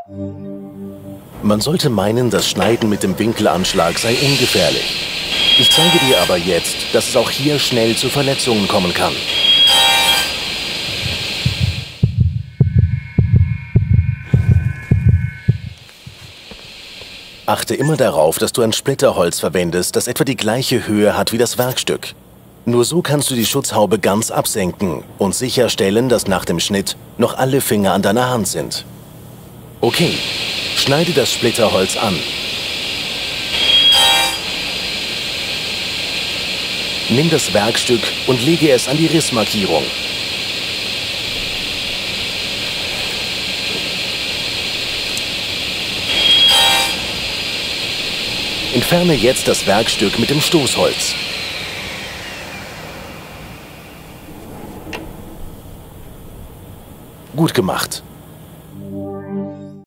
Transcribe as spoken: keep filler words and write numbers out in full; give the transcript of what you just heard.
Man sollte meinen, das Schneiden mit dem Winkelanschlag sei ungefährlich. Ich zeige dir aber jetzt, dass es auch hier schnell zu Verletzungen kommen kann. Achte immer darauf, dass du ein Splitterholz verwendest, das etwa die gleiche Höhe hat wie das Werkstück. Nur so kannst du die Schutzhaube ganz absenken und sicherstellen, dass nach dem Schnitt noch alle Finger an deiner Hand sind. Okay, schneide das Splitterholz an. Nimm das Werkstück und lege es an die Rissmarkierung. Entferne jetzt das Werkstück mit dem Stoßholz. Gut gemacht.